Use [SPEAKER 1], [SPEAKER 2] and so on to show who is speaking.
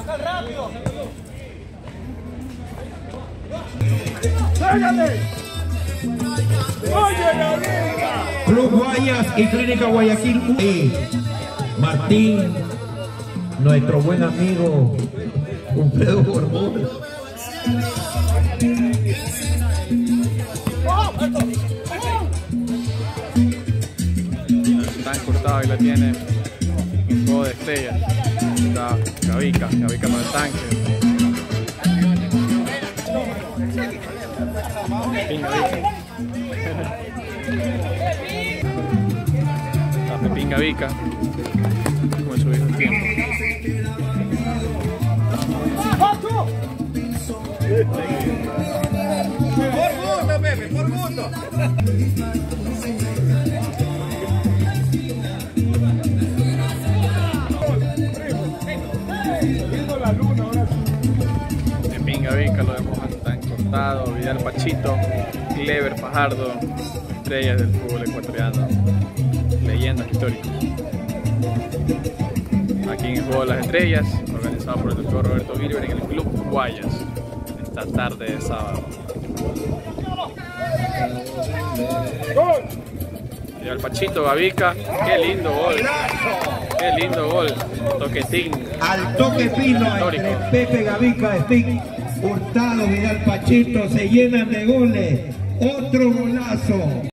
[SPEAKER 1] Club Guayas y Clínica Guayaquil. Martín, nuestro buen amigo Wilfredo Borbón.
[SPEAKER 2] Está encurtado y la tiene en juego de estrellas. Está Gavica para el tanque. Pepín Gavica. Está Pepín Gavica, como en su viejo tiempo.
[SPEAKER 3] Por gusto, Pepe, por gusto.
[SPEAKER 2] Pepín Gavica lo vemos tan cortado, Vidal Pachito, Clever Fajardo, estrellas del fútbol ecuatoriano, leyendas históricas. Aquí en el Juego de las Estrellas, organizado por el doctor Roberto Gilbert en el Club Guayas, esta tarde de sábado. Vidal Pachito, Gavica, qué lindo gol. Qué lindo gol, toquetín.
[SPEAKER 1] Al toque fino entre Pepe Gavica, Stick, Hurtado, Vidal Pachito, se llenan de goles. Otro golazo.